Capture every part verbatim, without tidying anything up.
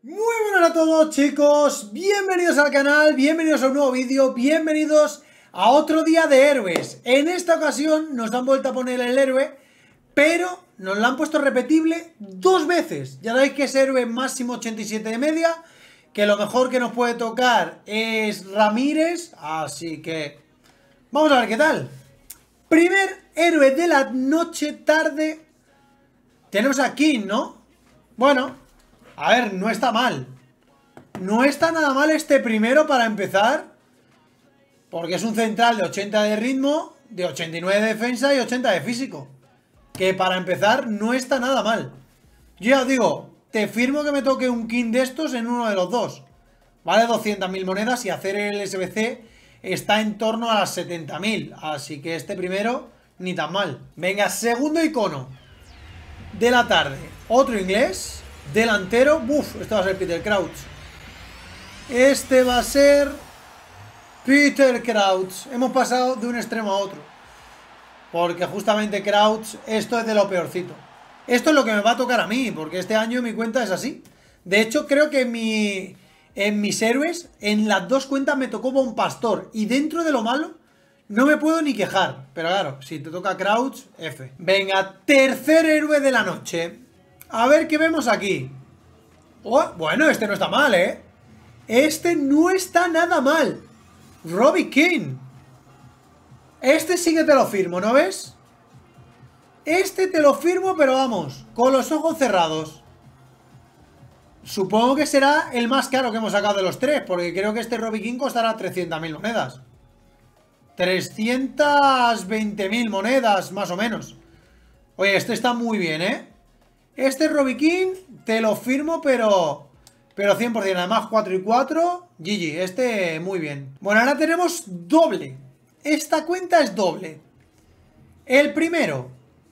Muy buenas a todos, chicos, bienvenidos al canal, bienvenidos a un nuevo vídeo, bienvenidos a otro día de héroes. En esta ocasión nos han vuelto a poner el héroe, pero nos lo han puesto repetible dos veces. Ya sabéis que es héroe máximo ochenta y siete de media, que lo mejor que nos puede tocar es Ramírez, así que vamos a ver qué tal. Primer héroe de la noche tarde, tenemos a King, ¿no? Bueno, a ver, no está mal. No está nada mal este primero para empezar, porque es un central de ochenta de ritmo, de ochenta y nueve de defensa y ochenta de físico, que para empezar no está nada mal. Yo ya os digo, te firmo que me toque un King de estos en uno de los dos. Vale doscientas mil monedas y hacer el S B C está en torno a las setenta mil. Así que este primero ni tan mal. Venga, segundo icono de la tarde. Otro inglés. Delantero. Buf, este va a ser Peter Crouch. Este va a ser Peter Crouch. Hemos pasado de un extremo a otro, porque justamente Crouch, esto es de lo peorcito. Esto es lo que me va a tocar a mí, porque este año mi cuenta es así. De hecho, creo que mi, en mis héroes, en las dos cuentas me tocó Bon Pastor. Y dentro de lo malo, no me puedo ni quejar. Pero claro, si te toca Crouch, F. Venga, tercer héroe de la noche. A ver qué vemos aquí. Oh, bueno, este no está mal, ¿eh? Este no está nada mal. Robbie King. Este sí que te lo firmo, ¿no ves? Este te lo firmo, pero vamos, con los ojos cerrados. Supongo que será el más caro que hemos sacado de los tres, porque creo que este Robbie King costará trescientas mil monedas. trescientas veinte mil monedas, más o menos. Oye, este está muy bien, ¿eh? Este Robbie King te lo firmo, pero... Pero cien por cien, además cuatro y cuatro. G G, este muy bien. Bueno, ahora tenemos doble. Esta cuenta es doble. El primero.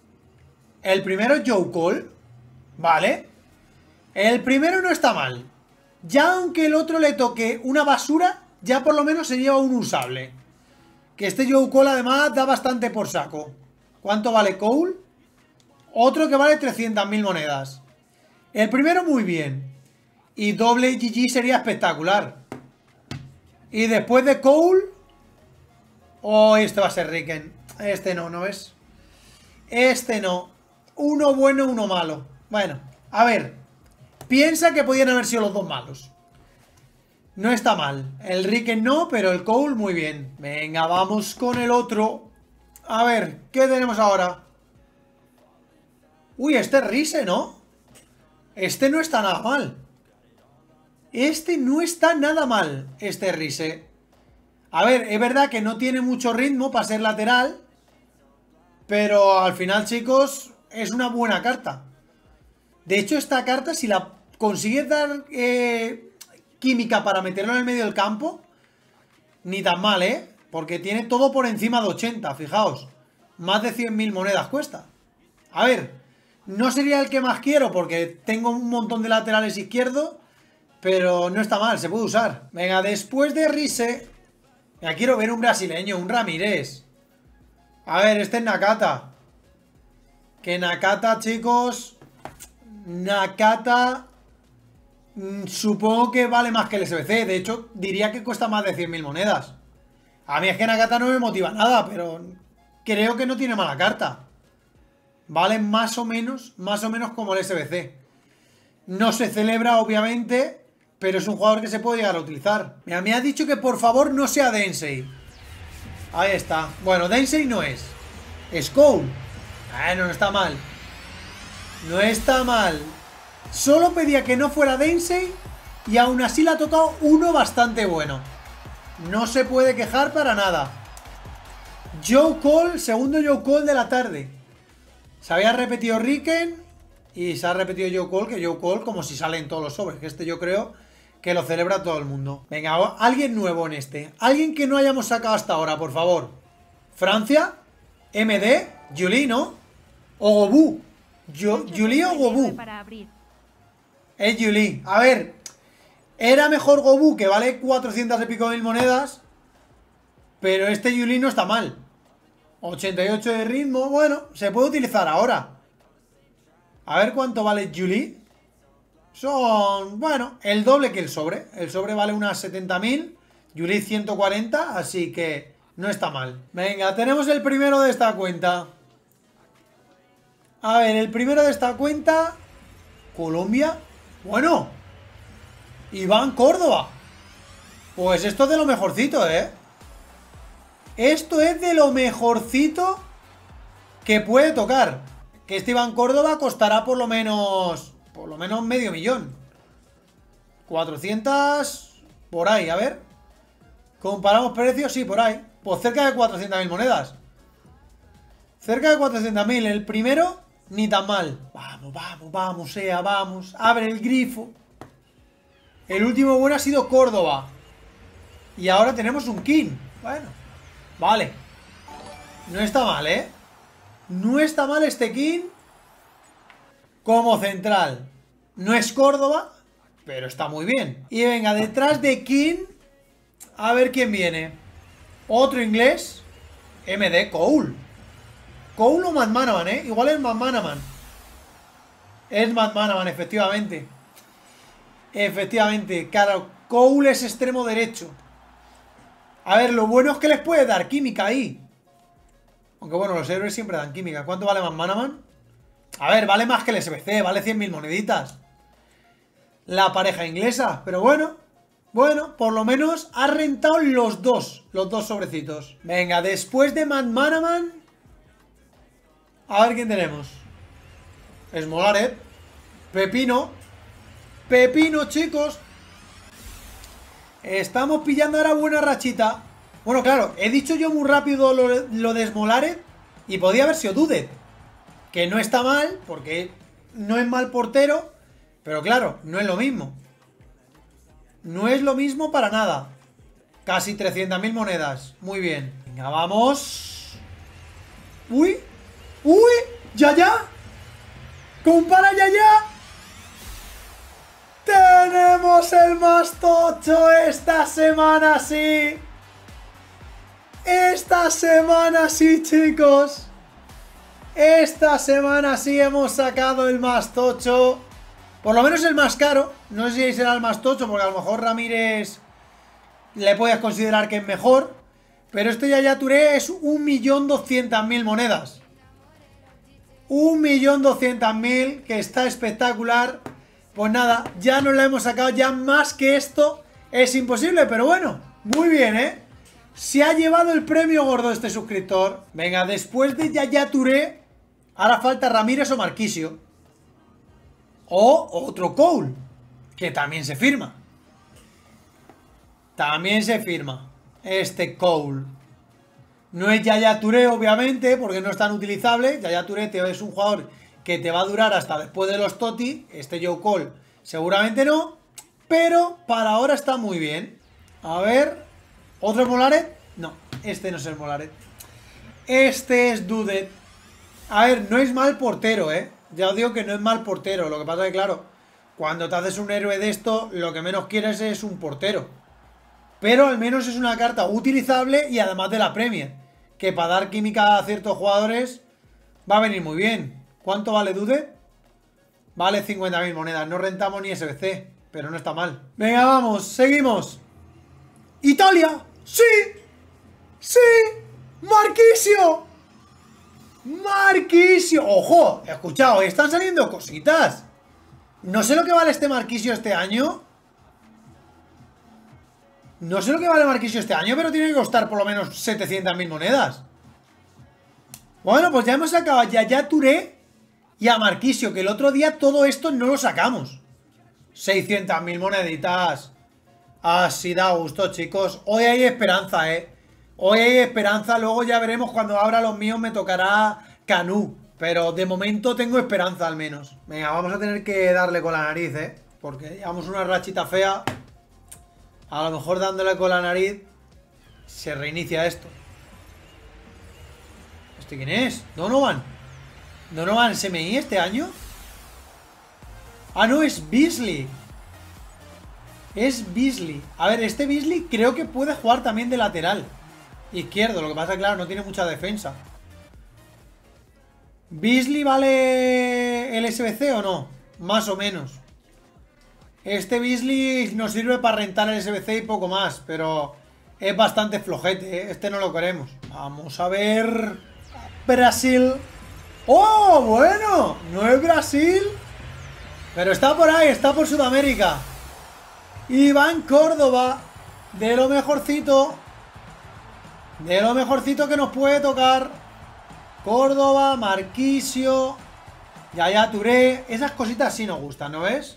El primero es Joe Cole. Vale. El primero no está mal. Ya aunque el otro le toque una basura, ya por lo menos se lleva un usable. Que este Joe Cole además da bastante por saco. ¿Cuánto vale Cole? Otro que vale trescientas mil monedas. El primero muy bien. Y doble G G sería espectacular. Y después de Cole... Oh, este va a ser Riken. Este no, ¿no ves? Este no. Uno bueno, uno malo. Bueno, a ver. Piensa que podían haber sido los dos malos. No está mal. El Riken no, pero el Cole muy bien. Venga, vamos con el otro. A ver, ¿qué tenemos ahora? Uy, este es Rise, ¿no? Este no está nada mal. Este no está nada mal, este Rise. A ver, es verdad que no tiene mucho ritmo para ser lateral, pero al final, chicos, es una buena carta. De hecho, esta carta, si la consigues dar eh, química para meterlo en el medio del campo, ni tan mal, ¿eh? Porque tiene todo por encima de ochenta, fijaos. Más de cien mil monedas cuesta. A ver, no sería el que más quiero porque tengo un montón de laterales izquierdos, pero no está mal, se puede usar. Venga, después de Rise, ya quiero ver un brasileño, un Ramírez. A ver, este es Nakata. Que Nakata, chicos, Nakata mmm, supongo que vale más que el S B C. De hecho, diría que cuesta más de cien mil monedas. A mí es que Nakata no me motiva nada, pero creo que no tiene mala carta. Vale más o menos, más o menos como el S B C. No se celebra, obviamente, pero es un jugador que se puede llegar a utilizar. Mira, me ha dicho que por favor no sea Densei. Ahí está. Bueno, Densei no es. Es Cole. Bueno, no está mal. No está mal. Solo pedía que no fuera Densei y aún así le ha tocado uno bastante bueno. No se puede quejar para nada. Joe Cole, segundo Joe Cole de la tarde. Se había repetido Riken y se ha repetido Joe Cole, que Joe Cole como si sale en todos los sobres, que este yo creo que lo celebra todo el mundo. Venga, alguien nuevo en este. Alguien que no hayamos sacado hasta ahora, por favor. Francia, M D, Julie, ¿no? O Gobu. Julie o Gobu. Es Julie. A ver, era mejor Gobu, que vale cuatrocientas y pico mil monedas, pero este Julie no está mal. ochenta y ocho de ritmo, bueno, se puede utilizar ahora. A ver cuánto vale Julie. Son, bueno, el doble que el sobre. El sobre vale unas setenta mil. Yulit ciento cuarenta, así que no está mal. Venga, tenemos el primero de esta cuenta. A ver, el primero de esta cuenta. Colombia. Bueno. Iván Córdoba. Pues esto es de lo mejorcito, ¿eh? Esto es de lo mejorcito que puede tocar. Que este Iván Córdoba costará por lo menos... Por lo menos medio millón. cuatrocientos... Por ahí, a ver. Comparamos precios, sí, por ahí. Pues cerca de cuatrocientas mil monedas. Cerca de cuatrocientas mil. El primero, ni tan mal. Vamos, vamos, vamos, sea, vamos. Abre el grifo. El último bueno ha sido Córdoba. Y ahora tenemos un King. Bueno, vale. No está mal, ¿eh? No está mal este King como central. No es Córdoba, pero está muy bien. Y venga, detrás de King, a ver quién viene. Otro inglés. M D Cole. Cole o McManaman, ¿eh? Igual es McManaman. Es McManaman, efectivamente. Efectivamente. Claro, Cole es extremo derecho. A ver, lo bueno es que les puede dar química ahí. Aunque bueno, los héroes siempre dan química. ¿Cuánto vale McManaman? A ver, vale más que el S B C. Vale cien mil moneditas. La pareja inglesa. Pero bueno. Bueno, por lo menos ha rentado los dos. Los dos sobrecitos. Venga, después de McManaman, a ver quién tenemos. Smolarek. Pepino. Pepino, chicos. Estamos pillando ahora buena rachita. Bueno, claro, he dicho yo muy rápido lo, lo de Smolarek y podía haber sido Dudet, que no está mal, porque no es mal portero, pero claro, no es lo mismo. No es lo mismo para nada. Casi trescientas mil monedas. Muy bien. Venga, vamos. Uy. Uy. Ya, ya. Compara ya, ya. Tenemos el más tocho esta semana, sí. Esta semana sí, chicos. Esta semana sí hemos sacado el más tocho. Por lo menos el más caro. No sé si será el más tocho, porque a lo mejor Ramírez le puedes considerar que es mejor. Pero este Yaya Touré es un millón doscientas mil monedas. un millón doscientas mil, que está espectacular. Pues nada, ya nos la hemos sacado. Ya más que esto es imposible, pero bueno, muy bien, ¿eh? Se ha llevado el premio gordo este suscriptor. Venga, después de Yaya Touré, ahora falta Ramírez o Marquisio. O otro Cole, que también se firma. También se firma este Cole. No es Yaya Touré, obviamente, porque no es tan utilizable. Yaya Touré es un jugador que te va a durar hasta después de los Toti. Este Joe Cole seguramente no, pero para ahora está muy bien. A ver, ¿otro Smolarek? No, este no es el Smolarek. Este es Dudet. A ver, no es mal portero, ¿eh? Ya os digo que no es mal portero. Lo que pasa es que, claro, cuando te haces un héroe de esto, lo que menos quieres es un portero. Pero al menos es una carta utilizable y además de la Premier, que para dar química a ciertos jugadores va a venir muy bien. ¿Cuánto vale Dudet? Vale cincuenta mil monedas. No rentamos ni S B C, pero no está mal. Venga, vamos, seguimos. ¡Italia! ¡Sí! ¡Sí! ¡Marquisio! ¡Marquisio! ¡Ojo! Escuchado, están saliendo cositas. No sé lo que vale este Marquisio este año. No sé lo que vale Marquisio este año, pero tiene que costar por lo menos setecientas mil monedas. Bueno, pues ya hemos sacado a Yaya Touré y a Marquisio, que el otro día todo esto no lo sacamos. seiscientas mil moneditas. Así da gusto, chicos. Hoy hay esperanza, eh. Hoy hay esperanza. Luego ya veremos cuando abra los míos. Me tocará Canú. Pero de momento tengo esperanza al menos. Venga, vamos a tener que darle con la nariz, eh. Porque llevamos una rachita fea. A lo mejor dándole con la nariz se reinicia esto. ¿Este quién es? Donovan. ¿Donovan S M I este año? Ah, no, es Beasley. Es Beasley. A ver, este Beasley creo que puede jugar también de lateral izquierdo. Lo que pasa es que, claro, no tiene mucha defensa. ¿Beasley vale el S B C o no? Más o menos. Este Beasley nos sirve para rentar el S B C y poco más, pero es bastante flojete, ¿eh? Este no lo queremos. Vamos a ver... Brasil. ¡Oh, bueno! No es Brasil, pero está por ahí, está por Sudamérica. Iván Córdoba, de lo mejorcito. De lo mejorcito que nos puede tocar. Córdoba, Marquisio, Yaya Touré. Esas cositas sí nos gustan, ¿no ves?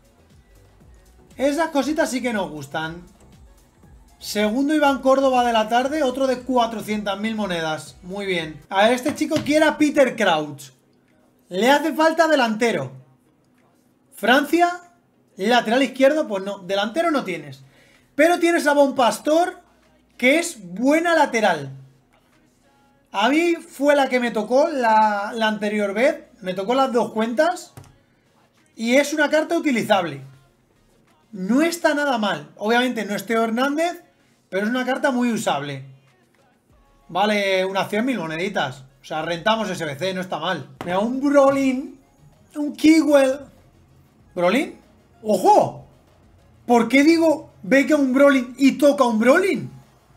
Esas cositas sí que nos gustan. Segundo Iván Córdoba de la tarde, otro de cuatrocientas mil monedas. Muy bien. A ver, este chico quiere a Peter Crouch. Le hace falta delantero. Francia, lateral izquierdo, pues no. Delantero no tienes. Pero tienes a Bon Pastor, que es buena lateral. A mí fue la que me tocó la, la anterior vez. Me tocó las dos cuentas. Y es una carta utilizable. No está nada mal. Obviamente no es Teo Hernández, pero es una carta muy usable. Vale unas cien mil moneditas. O sea, rentamos S B C, no está mal. Mira, un Brolin. Un Kewell. ¿Brolin? ¡Ojo! ¿Por qué digo ve que un Brolin y toca un Brolin?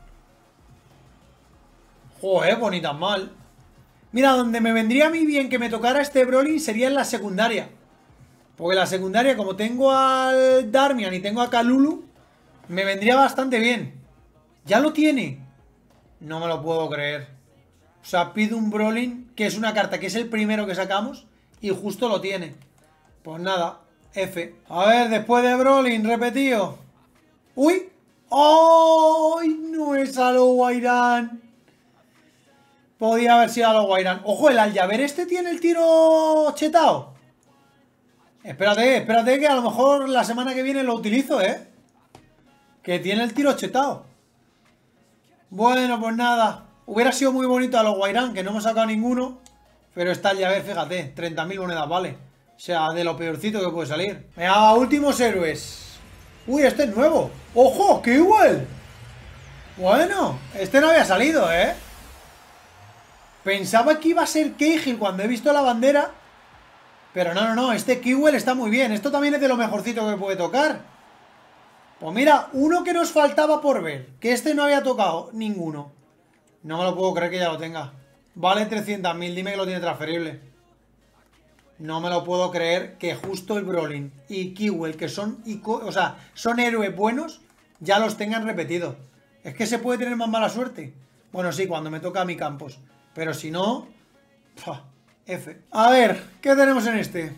Joder, bonita mal. Mira, donde me vendría a mí bien que me tocara este Brolin sería en la secundaria. Porque en la secundaria, como tengo al Darmian y tengo a Kalulu, me vendría bastante bien. Ya lo tiene. No me lo puedo creer. O sea, pido un Brolin, que es una carta que es el primero que sacamos, y justo lo tiene. Pues nada, F. A ver, después de Brolin, repetido. ¡Uy! ¡Ay! No es Aloguairán. Podía haber sido Aloguairán. Ojo, el Aljaver este tiene el tiro chetado. Espérate, espérate que a lo mejor la semana que viene lo utilizo, ¿eh? Que tiene el tiro chetado. Bueno, pues nada. Hubiera sido muy bonito a los Guairán, que no hemos sacado ninguno. Pero está el llave, fíjate, treinta mil monedas, vale. O sea, de lo peorcito que puede salir. Venga, últimos héroes. Uy, este es nuevo. ¡Ojo! ¡Qué igual! Bueno, este no había salido, ¿eh? Pensaba que iba a ser Cahill cuando he visto la bandera. Pero no, no, no, este Kewell está muy bien. Esto también es de lo mejorcito que puede tocar. Pues mira, uno que nos faltaba por ver. Que este no había tocado ninguno. No me lo puedo creer que ya lo tenga. Vale trescientas mil, dime que lo tiene transferible. No me lo puedo creer que justo el Brolin y Kewell, que son, o sea, son héroes buenos, ya los tengan repetidos. Es que se puede tener más mala suerte. Bueno, sí, cuando me toca a mi Campos. Pero si no... ¡pua! F. A ver, ¿qué tenemos en este?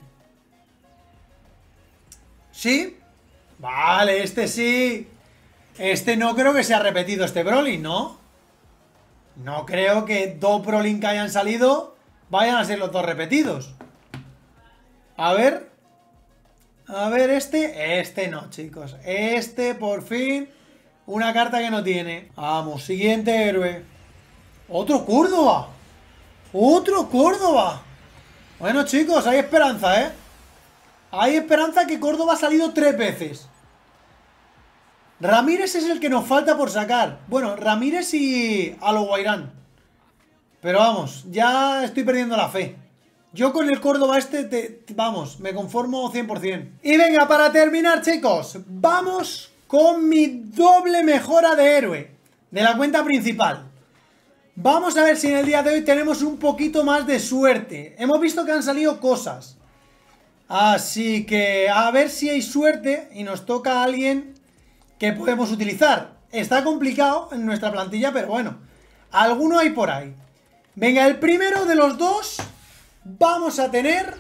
¿Sí? Vale, este sí. Este no creo que sea repetido este Brolin, ¿no? No creo que dos Brolin que hayan salido vayan a ser los dos repetidos. A ver. A ver, este. Este no, chicos. Este, por fin. Una carta que no tiene. Vamos, siguiente héroe. Otro Córdoba. ¡Otro Córdoba! Bueno, chicos, hay esperanza, ¿eh? Hay esperanza que Córdoba ha salido tres veces. Ramírez es el que nos falta por sacar. Bueno, Ramírez y Aloguairán. Pero vamos, ya estoy perdiendo la fe. Yo con el Córdoba este, te, vamos, me conformo cien por cien. Y venga, para terminar, chicos, vamos con mi doble mejora de héroe de la cuenta principal. Vamos a ver si en el día de hoy tenemos un poquito más de suerte. Hemos visto que han salido cosas. Así que a ver si hay suerte y nos toca a alguien que podemos utilizar. Está complicado en nuestra plantilla, pero bueno, alguno hay por ahí. Venga, el primero de los dos vamos a tener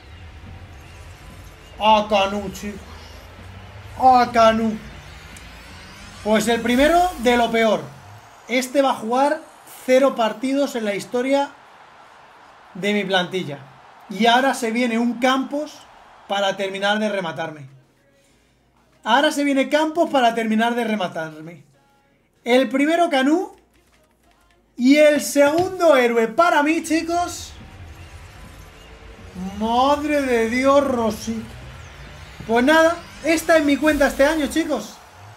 a Canu, chicos. A Canu. Pues el primero de lo peor. Este va a jugar cero partidos en la historia de mi plantilla. Y ahora se viene un Campos para terminar de rematarme. Ahora se viene Campos para terminar de rematarme. El primero Canu. Y el segundo héroe para mí, chicos. Madre de Dios, Rosy. Pues nada, esta es mi cuenta este año, chicos.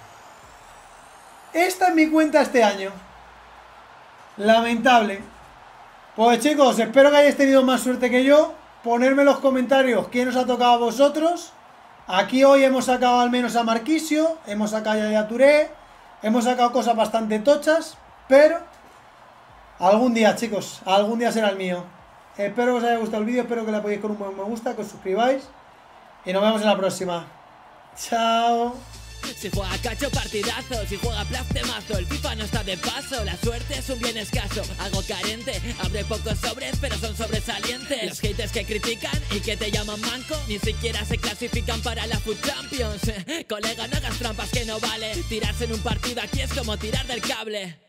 Esta es mi cuenta este año. Lamentable. Pues chicos, espero que hayáis tenido más suerte que yo. Ponerme en los comentarios quién os ha tocado a vosotros. Aquí hoy hemos sacado al menos a Marquisio, hemos sacado ya a Touré, hemos sacado cosas bastante tochas, pero algún día, chicos, algún día será el mío. Espero que os haya gustado el vídeo, espero que le apoyéis con un buen me gusta, que os suscribáis y nos vemos en la próxima. Chao. Si juega cacho partidazo, si juega plastemazo, el FIFA no está de paso, la suerte es un bien escaso, algo carente, abre pocos sobres pero son sobresalientes. Los haters que critican y que te llaman manco, ni siquiera se clasifican para la Food Champions. Colega, no hagas trampas que no vale, tirarse en un partido aquí es como tirar del cable.